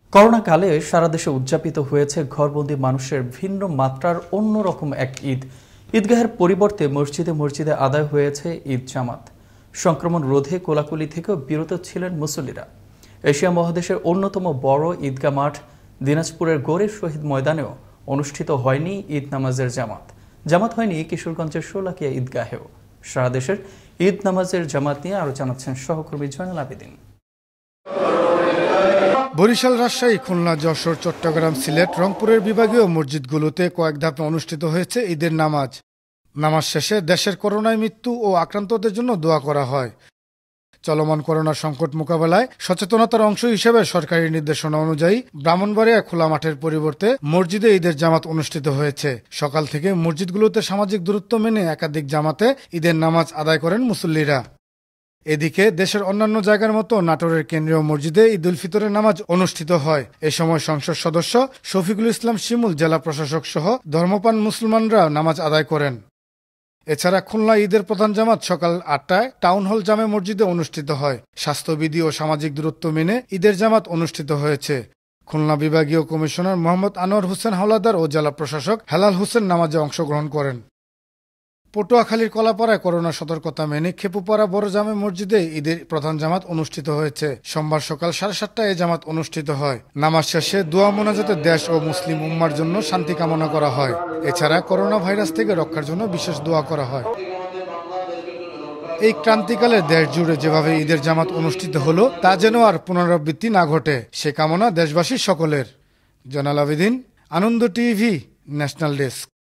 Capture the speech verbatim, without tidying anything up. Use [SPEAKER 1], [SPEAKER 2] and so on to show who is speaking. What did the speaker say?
[SPEAKER 1] করোনাকালে সারা দেশে উদযাপিত হয়েছে ঘরবন্দি মানুষের ভিন্ন মাত্রার অন্যরকম এক ঈদ। ঈদগাহের পরিবর্তে মসজিদে মসজিদে আদায় হয়েছে ঈদ জামাত। সংক্রমণ রোধে কোলাকুলি থেকেও বিরত ছিলেন মুসল্লিরা। এশিয়া মহাদেশের অন্যতম বড় ঈদগাহ মাঠ দিনাজপুরের গড়ে শহীদ ময়দানেও অনুষ্ঠিত হয়নি ঈদ নামাজের জামাত। জামাত হয়নি কিশোরগঞ্জের শোলাকিয়া ঈদগাহেও। সারা দেশের ঈদ নামাজের জামাত নিয়ে আরো জানাচ্ছেন সহকর্মী জয়নাল আবেদিন।
[SPEAKER 2] বরিশাল, রাজশাহী, খুলনা, যশোর, চট্টগ্রাম, সিলেট, রংপুরের বিভাগীয় মসজিদগুলোতে কয়েক ধাপে অনুষ্ঠিত হয়েছে ঈদের নামাজ। নামাজ শেষে দেশের করোনায় মৃত্যু ও আক্রান্তদের জন্য দোয়া করা হয়। চলমান করোনা সংকট মোকাবেলায় সচেতনতার অংশ হিসেবে সরকারি নির্দেশনা অনুযায়ী ব্রাহ্মণবাড়িয়া খোলা মাঠের পরিবর্তে মসজিদে ঈদের জামাত অনুষ্ঠিত হয়েছে। সকাল থেকে মসজিদগুলোতে সামাজিক দূরত্ব মেনে একাধিক জামাতে ঈদের নামাজ আদায় করেন মুসল্লিরা। এদিকে দেশের অন্যান্য জায়গার মতো নাটোরের কেন্দ্রীয় মসজিদে ঈদ উল ফিতরের নামাজ অনুষ্ঠিত হয়। এ সময় সংসদ সদস্য শফিকুল ইসলাম শিমুল, জেলা প্রশাসক সহ ধর্মপ্রাণ মুসলমানরা নামাজ আদায় করেন। এছাড়া খুলনা ঈদের প্রধান জামাত সকাল আটটায় টাউন হল জামে মসজিদে অনুষ্ঠিত হয়। স্বাস্থ্যবিধি ও সামাজিক দূরত্ব মেনে ঈদের জামাত অনুষ্ঠিত হয়েছে। খুলনা বিভাগীয় কমিশনার মোহাম্মদ আনোয়ার হোসেন হাওলাদার ও জেলা প্রশাসক হেলাল হোসেন নামাজে অংশগ্রহণ করেন। পটুয়াখালীর কলাপাড়ায় করোনা সতর্কতা মেনে খেপুপাড়া বড় জামে মসজিদে ঈদের প্রধান জামাত অনুষ্ঠিত হয়েছে। সোমবার সকাল সাড়ে সাতটায় এ জামাত অনুষ্ঠিত হয়। নামাজ শেষে দোয়া মোনাজাতে দেশ ও মুসলিম উম্মার জন্য শান্তি কামনা করা হয়। এছাড়া করোনা ভাইরাস থেকে রক্ষার জন্য বিশেষ দোয়া করা হয়। এই ক্রান্তিকালে দেশ জুড়ে যেভাবে ঈদের জামাত অনুষ্ঠিত হলো তা যেন আর পুনরাবৃত্তি না ঘটে, সে কামনা দেশবাসীর সকলের। Joynal Abedin, Ananda TV, national desk.